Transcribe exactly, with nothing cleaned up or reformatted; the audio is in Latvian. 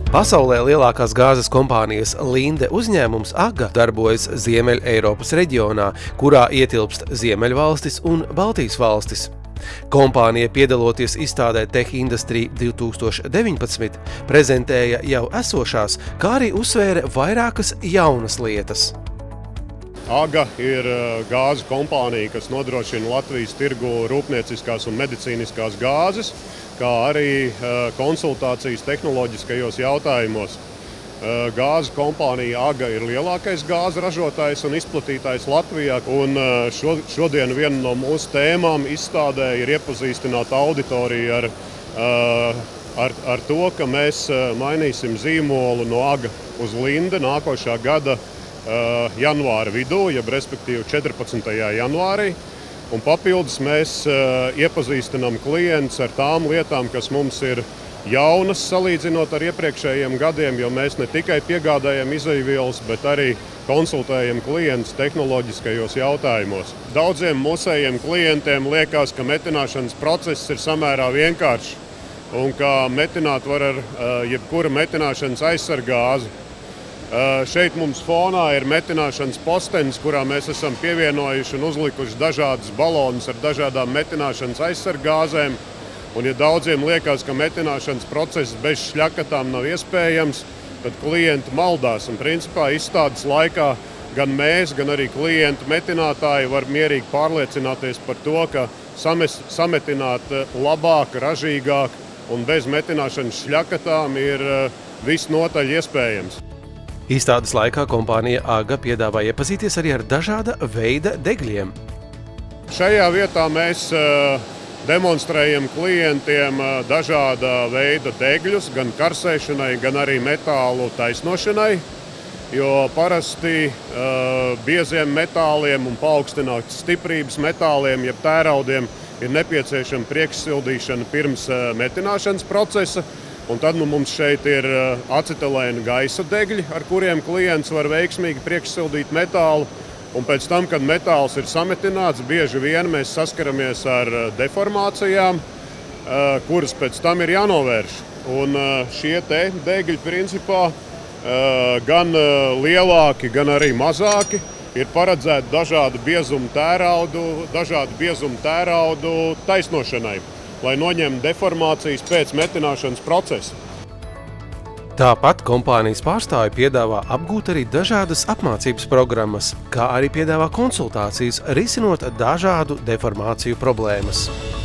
Pasaulē lielākās gāzes kompānijas Linde uzņēmums AGA darbojas Ziemeļeiropas reģionā, kurā ietilpst Ziemeļvalstis un Baltijas valstis. Kompānija, piedaloties izstādē Tech Industry divi tūkstoši deviņpadsmit, prezentēja jau esošās, kā arī uzsvēra vairākas jaunas lietas. AGA ir gāzu kompānija, kas nodrošina Latvijas tirgu rūpnieciskās un medicīniskās gāzes, kā arī konsultācijas tehnoloģiskajos jautājumos. Gāzu kompānija AGA ir lielākais gāzu ražotājs un izplatītājs Latvijā, un šodien viena no mūsu tēmām izstādē ir iepazīstināt auditoriju ar, ar, ar to, ka mēs mainīsim zīmolu no AGA uz Linde nākošā gada janvāra vidū, jeb respektīvi četrpadsmitajā janvārī. Un papildus mēs iepazīstinām klientus ar tām lietām, kas mums ir jaunas salīdzinot ar iepriekšējiem gadiem, jo mēs ne tikai piegādājam izejvielas, bet arī konsultējam klientus tehnoloģiskajos jautājumos. Daudziem mūsējiem klientiem liekas, ka metināšanas process ir samērā vienkāršs un ka metināt var ar jebkura metināšanas aizsargāzi. Šeit mums fonā ir metināšanas postenis, kurā mēs esam pievienojuši un uzlikuši dažādas balonus ar dažādām metināšanas aizsargāzēm. Un ja daudziem liekas, ka metināšanas process bez šļakatām nav iespējams, tad klienti maldās. Un principā izstādes laikā gan mēs, gan arī klientu metinātāji var mierīgi pārliecināties par to, ka sames, sametināt labāk, ražīgāk un bez metināšanas šļakatām ir visnotaļ iespējams. Izstādes laikā kompānija AGA piedāvā iepazīties arī ar dažāda veida degļiem. Šajā vietā mēs demonstrējam klientiem dažāda veida degļus, gan karsēšanai, gan arī metālu taisnošanai, jo parasti bieziem metāliem un paaugstinātas stiprības metāliem, jeb tēraudiem, ir nepieciešama priekšsildīšana pirms metināšanas procesa. Un tad nu, mums šeit ir acetilēna gaisa degļi, ar kuriem klients var veiksmīgi priekšsildīt metālu. Un pēc tam, kad metāls ir sametināts, bieži vien mēs saskaramies ar deformācijām, kuras pēc tam ir jānovērš. Un šie te degļi principā gan lielāki, gan arī mazāki ir paredzēti dažādu biezumu tēraudu, dažādu biezumu tēraudu taisnošanai, lai noņemtu deformācijas pēc metināšanas procesa. Tāpat kompānijas pārstāvji piedāvā apgūt arī dažādas apmācības programmas, kā arī piedāvā konsultācijas, risinot dažādu deformāciju problēmas.